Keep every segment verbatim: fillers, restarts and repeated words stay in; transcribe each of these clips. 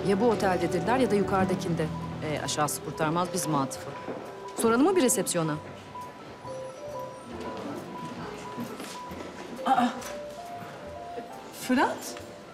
Ya bu oteldedirler ya da yukarıdakinde. Ee, aşağısı kurtarmaz bizim Atıf'ı. Soralım mı bir resepsiyona? Aa, Fırat?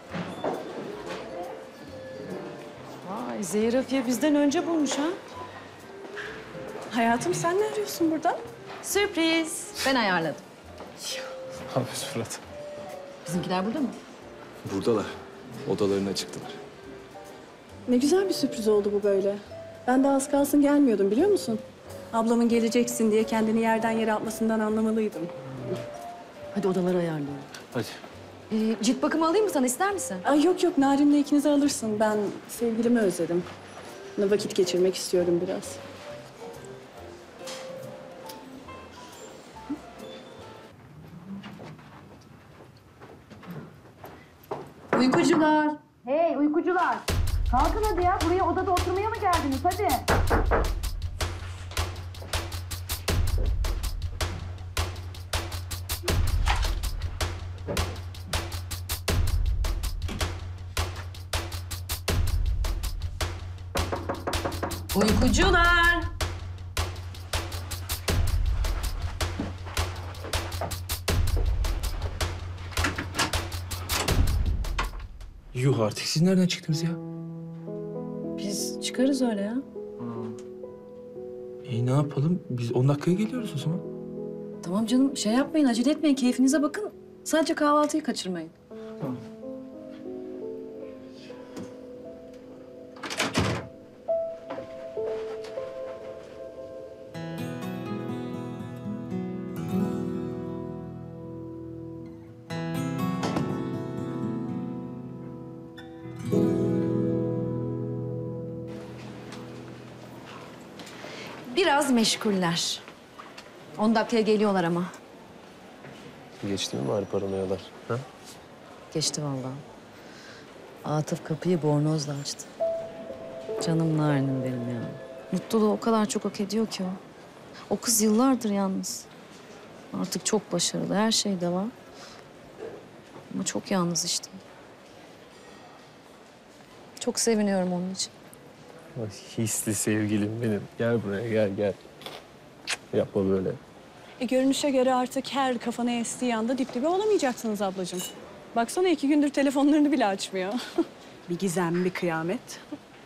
Vay, Zehir Afiye bizden önce bulmuş ha. Hayatım sen ne arıyorsun burada? Sürpriz. Ben ayarladım. Ne yapıyorsun Fırat? Bizimkiler burada mı? Buradalar. Odalarına çıktılar. Ne güzel bir sürpriz oldu bu böyle. Ben de az kalsın gelmiyordum biliyor musun? Ablamın geleceksin diye kendini yerden yere atmasından anlamalıydım. Hadi odaları ayarlayalım. Hadi. Ee, cilt bakımı alayım mı sana, ister misin? Ay yok yok Narin'le ikinizi alırsın. Ben sevgilimi özledim. Onunla vakit geçirmek istiyorum biraz. Uykucular. Hey uykucular! Kalkın hadi ya. Buraya odada oturmaya mı geldiniz? Hadi. Uykucular. Yuh artık siz nereden çıktınız ya? Biz çıkarız öyle ya. İyi ne yapalım? Biz on dakikaya geliyoruz o zaman. Tamam canım, şey yapmayın, acele etmeyin. Keyfinize bakın. Sadece kahvaltıyı kaçırmayın. Tamam. Biraz meşguller. On dakikaya geliyorlar ama. Geçti mi bari paranoyalar? Ha? Geçti vallahi. Atıf kapıyı bornozla açtı. Canım Narin'im benim ya. Mutluluğu o kadar çok hak ediyor ki o. O kız yıllardır yalnız. Artık çok başarılı, her şeyde var. Ama çok yalnız işte. Çok seviniyorum onun için. Ay, hisli sevgilim benim. Gel buraya gel gel. Yapma böyle. E, görünüşe göre artık her kafana estiği anda dip dibe olamayacaksınız ablacığım. Baksana iki gündür telefonlarını bile açmıyor. Bir gizem, bir kıyamet.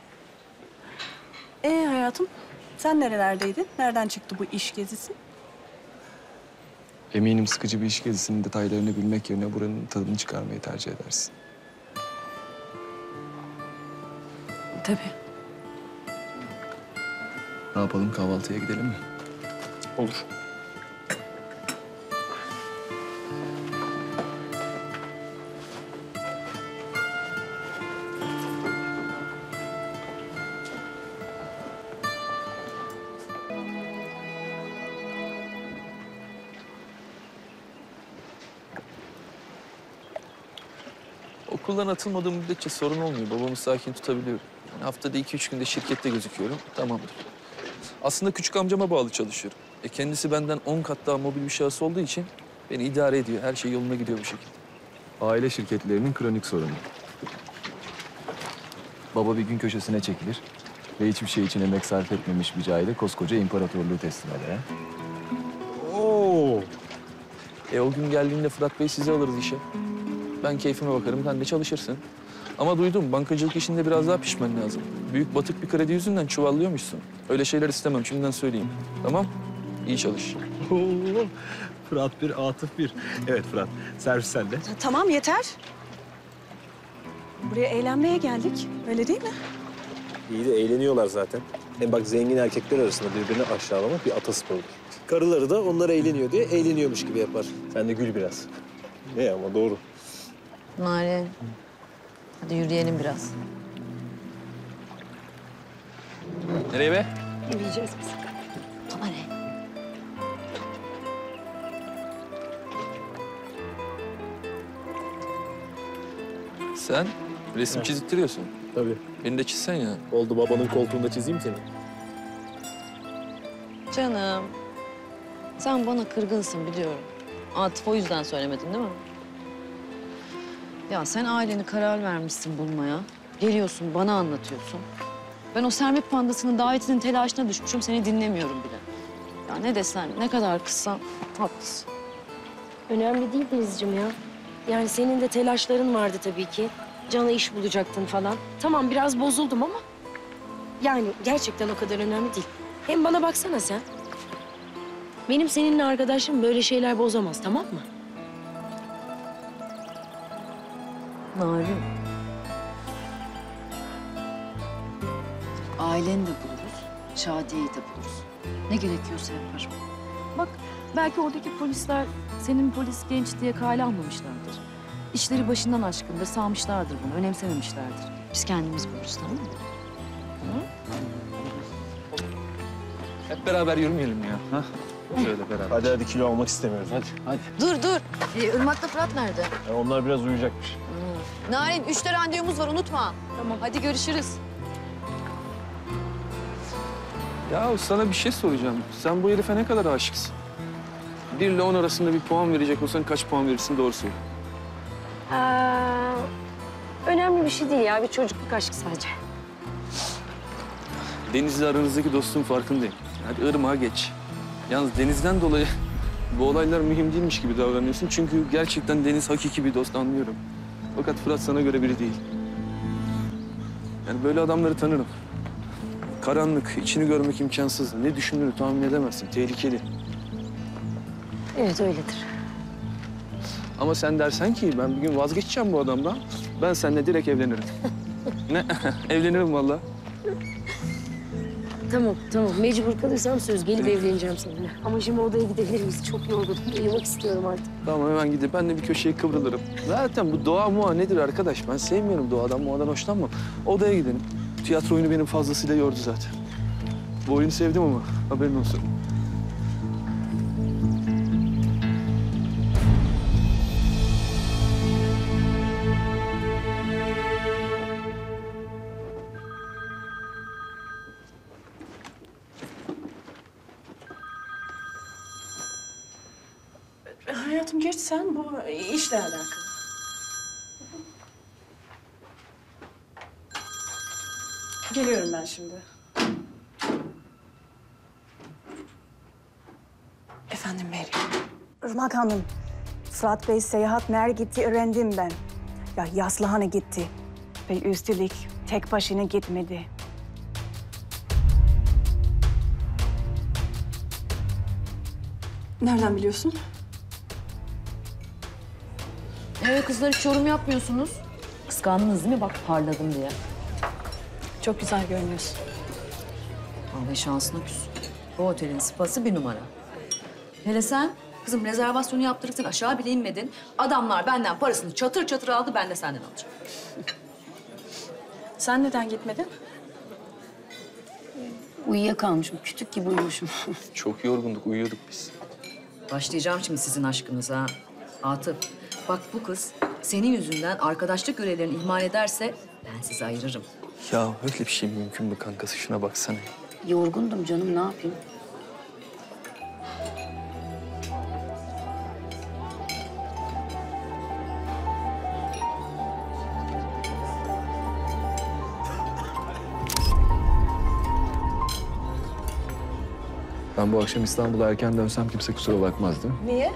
Ee hayatım, sen nerelerdeydin? Nereden çıktı bu iş gezisi? Eminim sıkıcı bir iş gezisinin detaylarını bilmek yerine buranın tadını çıkarmayı tercih edersin. Tabii. Ne yapalım, kahvaltıya gidelim mi? Olur. Okuldan atılmadığım müddetçe sorun olmuyor. Babamı sakin tutabiliyorum. Yani haftada iki üç günde şirkette gözüküyorum. Tamamdır. Aslında küçük amcama bağlı çalışıyorum. E kendisi benden on kat daha mobil bir şahıs olduğu için beni idare ediyor. Her şey yoluna gidiyor bu şekilde. Aile şirketlerinin kronik sorunu. Baba bir gün köşesine çekilir ve hiçbir şey için emek sarf etmemiş bir cahile koskoca imparatorluğu teslim eder. ha? Oo. E o gün geldiğinde Fırat Bey sizi alırız işe. Ben keyfime bakarım, sen de çalışırsın. Ama duydum, bankacılık işinde biraz daha pişmen lazım. Büyük batık bir kredi yüzünden çuvallıyormuşsun. Öyle şeyler istemem, şimdiden söyleyeyim. Tamam? İyi çalış. Oo, Fırat bir, Atıf bir. Evet Fırat, servis sende. Tamam yeter. Buraya eğlenmeye geldik. Öyle değil mi? İyi de eğleniyorlar zaten. Hem bak zengin erkekler arasında birbirini aşağılamak bir atasporudur. Karıları da onlar eğleniyor diye eğleniyormuş gibi yapar. Sen de gül biraz. Ne ama doğru. Narin, hadi yürüyelim biraz. Nereye be? Yiyeceğiz biz. Baba ne? Sen resim çizdirtiyorsun. Tabii. Beni de çizsen ya. Oldu babanın koltuğunda çizeyim seni. Canım, sen bana kırgınsın biliyorum. Atıf o yüzden söylemedin değil mi? Ya sen aileni karar vermişsin bulmaya. Geliyorsun, bana anlatıyorsun. Ben o Sermet Pandası'nın davetinin telaşına düşmüşüm, seni dinlemiyorum bile. Ya ne desen, ne kadar kızsam haklısın. Önemli değil Denizciğim ya. Yani senin de telaşların vardı tabii ki. Can'a iş bulacaktın falan. Tamam biraz bozuldum ama... Yani gerçekten o kadar önemli değil. Hem bana baksana sen. Benim seninle arkadaşım böyle şeyler bozamaz, tamam mı? Narin. Aileni de buluruz, Şadiye'yi de buluruz. Ne gerekiyorsa yaparım. Bak, belki oradaki polisler senin polis genç diye kale almamışlardır. İşleri başından aşkındır, sağmışlardır bunu, önemsememişlerdir. Biz kendimiz buluruz, tamam mı? Hep beraber yürümeyelim ya. Ha? Şöyle beraber. Hadi hadi kilo almak istemiyoruz hadi. Hadi. Dur, dur. Ee, Irmak'la Fırat nerede? Ya onlar biraz uyuyacakmış. Narin, üçte randevumuz var, unutma. Tamam. Hadi görüşürüz. Ya sana bir şey soracağım. Sen bu herife ne kadar aşıksın? Bir ile on arasında bir puan verecek olsan kaç puan verirsin doğru söyle. Aa, önemli bir şey değil ya. Bir çocukluk aşkı sadece. Deniz'le aranızdaki dostluğun farkındayım. Hadi Irmak'a geç. Yalnız Deniz'den dolayı bu olaylar mühim değilmiş gibi davranıyorsun. Çünkü gerçekten Deniz hakiki bir dost, anlıyorum. Fakat Fırat sana göre biri değil. Yani böyle adamları tanırım. Karanlık, içini görmek imkansız. Ne düşündüğünü tahmin edemezsin. Tehlikeli. Evet öyledir. Ama sen dersen ki ben bir gün vazgeçeceğim bu adamdan. Ben seninle direkt evlenirim. Ne? Evlenirim vallahi. Tamam tamam. Mecbur kalırsam söz gelip evleneceğim seninle. Ama şimdi odaya gidebilir miyiz? Çok yorgunum. Uyumak istiyorum artık. Tamam hemen gidip ben de bir köşeye kıvrılırım. Zaten bu doğa muğa nedir arkadaş? Ben sevmiyorum doğadan muadan hoşlanmam. Odaya gidelim. Tiyatro oyunu benim fazlasıyla yordu zaten. Bu oyunu sevdim ama haberin olsun. Hayatım geç sen, bu işle alakalı. Geliyorum ben şimdi. Efendim Meryem. Irmak Hanım, Fırat Bey seyahat nereye gitti öğrendim ben. Ya Yaslıhan'a gitti. Ve üstelik tek başına gitmedi. Nereden biliyorsun? Ee kızlar hiç yorum yapmıyorsunuz. Kıskandınız değil mi? Bak parladım diye. Çok güzel görünüyorsun. Vallahi şansına küs. Bu otelin spası bir numara. Hele sen kızım rezervasyonu yaptırırken aşağı bile inmedin. Adamlar benden parasını çatır çatır aldı, ben de senden alacağım. Sen neden gitmedin? Uyuyakalmışım. Kütük gibi uyumuşum. Çok yorgunduk, uyuyorduk biz. Başlayacağım şimdi sizin aşkınıza. Atıf, bak bu kız senin yüzünden arkadaşlık görevlerini ihmal ederse ben sizi ayırırım. Ya öyle bir şey mümkün mü kankası? Şuna baksana. Yorgundum canım. Ne yapayım? Ben bu akşam İstanbul'a erken dönsem kimse kusura bakmaz değil mi? Niye?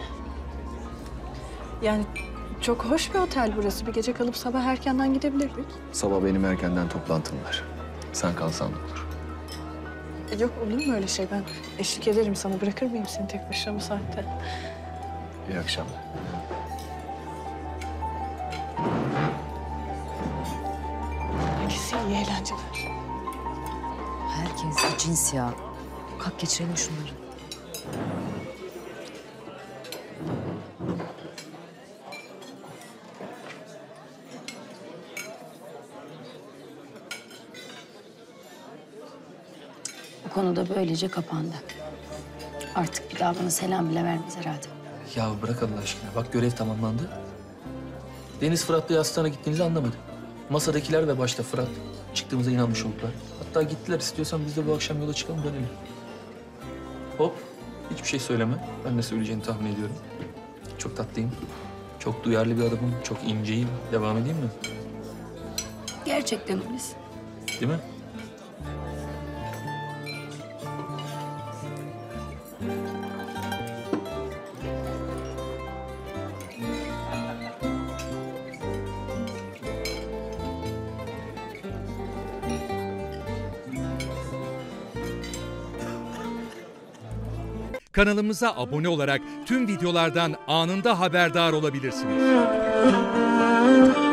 Yani çok hoş bir otel burası. Bir gece kalıp sabah erkenden gidebilirdik. Sabah benim erkenden toplantım var. Sen kalsan da olur. E, Yok olur mu öyle şey? Ben eşlik ederim sana. Bırakır mıyım seni tek başına bu saatte? İyi akşamlar. Herkese iyi eğlenceler. Herkes bir cins ya. Kalk geçirelim şunları. Bu konuda böylece kapandı. Artık bir daha bana selam bile vermez herhalde. Ya bırak Allah aşkına. Bak görev tamamlandı. Deniz Fırat'la yastığına gittiğinizi anlamadı. Masadakiler ve başta Fırat çıktığımıza inanmış oldular. Hatta gittiler, istiyorsan biz de bu akşam yola çıkalım dönelim. Hop. Hiçbir şey söyleme. Ben ne söyleyeceğini tahmin ediyorum. Çok tatlıyım. Çok duyarlı bir adamım. Çok inceyim. Devam edeyim mi? Gerçekten öylesin. Değil mi? Kanalımıza abone olarak tüm videolardan anında haberdar olabilirsiniz.